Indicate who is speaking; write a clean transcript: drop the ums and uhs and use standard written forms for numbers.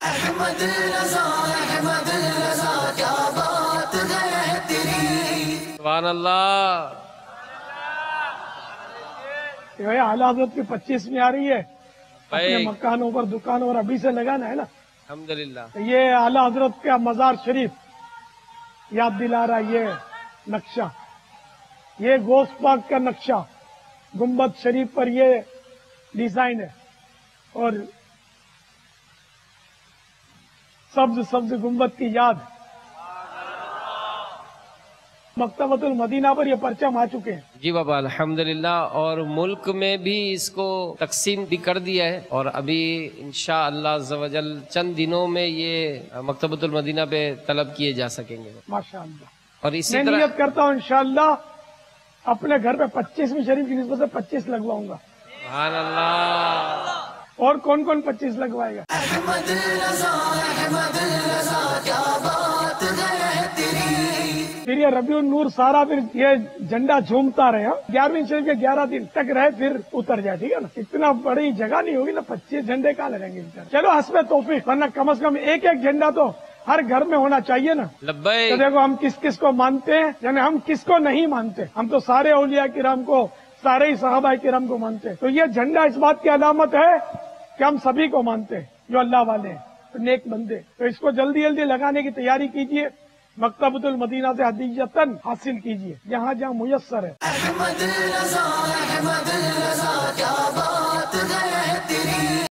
Speaker 1: احمد رضا کیا بات ہے تیری.
Speaker 2: سبحان اللہ.
Speaker 3: یہ اعلیٰ حضرت کی 25ویں آ رہی ہے. اپنے
Speaker 2: بھائی
Speaker 3: مکانوں پر دکانوں پر ابھی سے لگانا ہے نا.
Speaker 2: الحمدللہ.
Speaker 3: یہ اعلیٰ حضرت کا مزار شریف یاد دلا رہا ہے. یہ نقشہ، یہ غوث پاک کا نقشہ، گنبد شریف پر یہ ڈیزائن ہے. اور سبز سبز گنبد کی یاد. مکتبۃ المدینہ پر یہ پرچم آ چکے ہیں.
Speaker 2: جی بابا الحمدللہ. اور ملک میں بھی اس کو تقسیم بھی کر دیا ہے، اور ابھی انشاءاللہ عز و جل چند دنوں میں یہ مکتبۃ المدینہ پہ طلب کیے جا سکیں گے.
Speaker 3: ماشاءاللہ.
Speaker 2: اور اسی
Speaker 3: میں
Speaker 2: طرح
Speaker 3: نیت کرتا ہوں انشاءاللہ اپنے گھر پہ 25ویں شریف کی نسبت سے 25 لگواؤں گا.
Speaker 2: سبحان اللہ.
Speaker 3: اور کون کون 25 لگوائے گا؟
Speaker 1: احمد رضا کیا بات ہے تیری.
Speaker 3: پھر یہ ربیع النور سارا پھر یہ جھنڈا جھومتا رہے. 11ویں شریف کے 11 دن تک رہے پھر اتر جائے. ٹھیک ہے نا. اتنا بڑی جگہ نہیں ہوگی نا، 25 جھنڈے کہاں لگیں گے. چلو حسب توفیق، ورنہ کم از کم ایک ایک جھنڈا تو ہر گھر میں ہونا چاہیے نا.
Speaker 2: لبیک.
Speaker 3: تو دیکھو ہم کس کس کو مانتے ہیں، یعنی ہم کس کو نہیں مانتے. ہم تو سارے اولیاء کرام کو، سارے ہی صحابہ کرام کو مانتے ہیں. تو یہ جھنڈا اس بات کی علامت ہے کہ ہم سبھی کو مانتے ہیں جو اللہ والے ہیں، نیک بندے. تو اس کو جلدی جلدی لگانے کی تیاری کیجیے. مکتبۃ المدینہ سے ہدیۃً حاصل کیجیے جہاں جہاں میسر ہے.
Speaker 1: احمد رضا کیا بات ہے تیری.